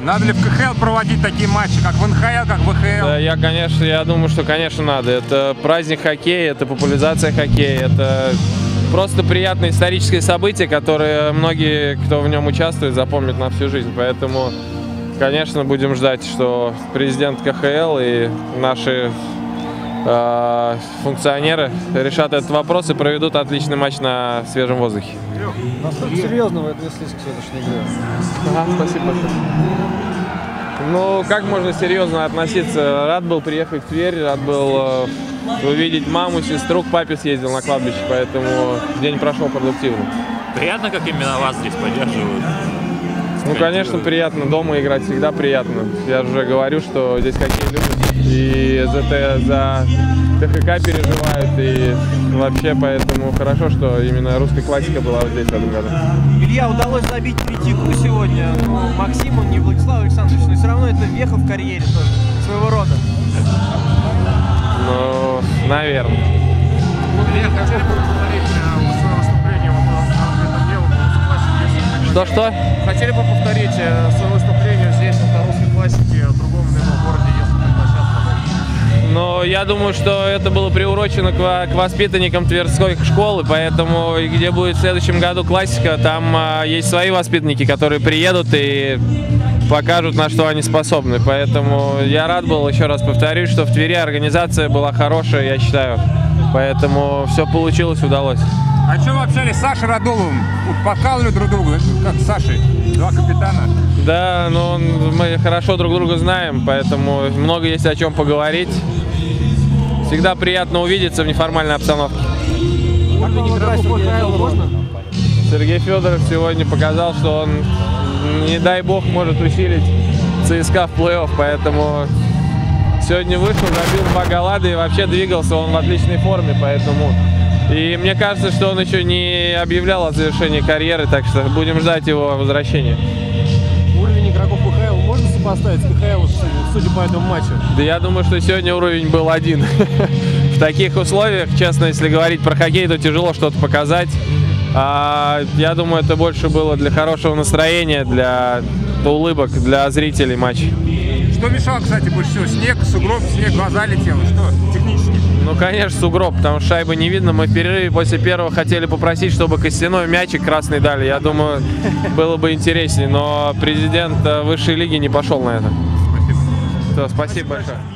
Надо ли в КХЛ проводить такие матчи, как в НХЛ, как в ВХЛ? Да, я думаю, что, конечно, надо. Это праздник хоккея, это популяризация хоккея, это просто приятное историческое событие, которое многие, кто в нем участвует, запомнят на всю жизнь. Поэтому, конечно, будем ждать, что президент КХЛ и наши функционеры решат этот вопрос и проведут отличный матч на свежем воздухе. Насколько серьезно вы отнеслись к сегодняшней игре? Спасибо большое. Ну, как можно серьезно относиться? Рад был приехать в Тверь, рад был увидеть маму, сестру, к папе съездил на кладбище, поэтому день прошел продуктивно. Приятно, как именно вас здесь поддерживают? Ну, конечно, приятно. Дома играть всегда приятно. Я уже говорю, что здесь хоккей любят. И за ТХК переживают. И вообще, поэтому хорошо, что именно русская классика была вот здесь в этом году. Илья, удалось забить третьяку сегодня. Но Максим, он не Владислав Александрович, но все равно это веха в карьере тоже, своего рода. Ну, наверное. Илья, хотели бы повторить свое выступление в этом деле? Что? Хотели бы повторить свое выступление здесь, на русской классике, в другом городе, если пригласят? Но я думаю, что это было приурочено к воспитанникам Тверской школы, поэтому где будет в следующем году классика, там есть свои воспитанники, которые приедут и покажут, на что они способны. Поэтому я рад был, еще раз повторюсь, что в Твери организация была хорошая, я считаю. Поэтому все получилось, удалось. А что вы общались с Сашей Радуловым? Подкалывали друг друга, как с Сашей, два капитана? Да, но мы хорошо друг друга знаем, поэтому много есть о чем поговорить. Всегда приятно увидеться в неформальной обстановке. Сергей Федоров сегодня показал, что он, не дай бог, может усилить ЦСКА в плей-офф, поэтому сегодня вышел, забил 2 гола, и вообще двигался он в отличной форме, поэтому... И мне кажется, что он еще не объявлял о завершении карьеры, так что будем ждать его возвращения. Уровень игроков КХЛ можно сопоставить с КХЛ, судя по этому матчу? Да я думаю, что сегодня уровень был один. В таких условиях, честно, если говорить про хоккей, то тяжело что-то показать. Я думаю, это больше было для хорошего настроения, для улыбок, для зрителей матча. Что мешало, кстати, больше всего? Снег, сугроб, снег, глаза летело. Что технически? Ну, конечно, сугроб, потому что шайбы не видно. Мы в перерыве после первого хотели попросить, чтобы костяной мячик красный дали. Я думаю, было бы интереснее, но президент высшей лиги не пошел на это. Спасибо. Спасибо большое.